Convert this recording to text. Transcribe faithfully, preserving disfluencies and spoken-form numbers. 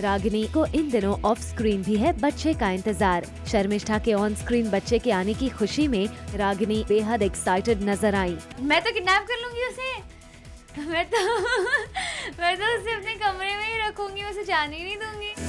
रागिनी को इन दिनों of screen भी है बच्चे का इंतजार। शर्मिष्ठा के ऑन स्क्रीन बच्चे के आने की खुशी में रागिनी बेहद एक्साइटेड नजर आई। मैं तो किडनैप कर लूंगी उसे, मैं तो मैं तो उसे अपने कमरे में ही रखूंगी, उसे जाने ही नहीं दूंगी।